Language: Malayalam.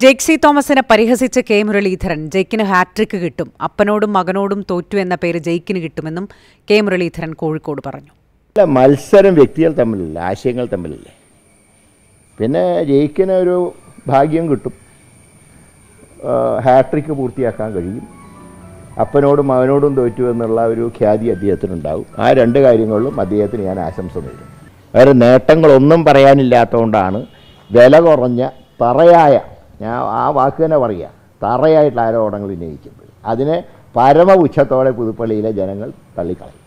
ജെയ്ക് സി തോമസിനെ പരിഹസിച്ച കെ മുരളീധരൻ ജെയ്ക്കിന് ഹാട്രിക്ക് കിട്ടും, അപ്പനോടും മകനോടും തോറ്റു എന്ന പേര് ജെയ്ക്കിന് കിട്ടുമെന്നും കെ മുരളീധരൻ കോഴിക്കോട് പറഞ്ഞു. മത്സരം വ്യക്തികൾ തമ്മിലല്ല, ആശയങ്ങൾ തമ്മിലല്ലേ. പിന്നെ ജെയ്ക്കിന് ഒരു ഭാഗ്യം കിട്ടും, ഹാട്രിക്ക് പൂർത്തിയാക്കാൻ കഴിയും. അപ്പനോടും മകനോടും തോറ്റു എന്നുള്ള ഒരു ഖ്യാതി അദ്ദേഹത്തിനുണ്ടാവും. ആ രണ്ട് കാര്യങ്ങളിലും അദ്ദേഹത്തിന് ഞാൻ ആശംസ നേരും. വേറെ നേട്ടങ്ങളൊന്നും പറയാനില്ലാത്തതുകൊണ്ടാണ് വില കുറഞ്ഞ തറയായ, ഞാൻ ആ വാക്ക് തന്നെ പറയുക, തറയായിട്ടുള്ള ആരോപണങ്ങൾ ഉന്നയിക്കുന്നത്. അതിനെ പരമ ഉച്ചത്തോടെ പുതുപ്പള്ളിയിലെ ജനങ്ങൾ തള്ളിക്കളയും.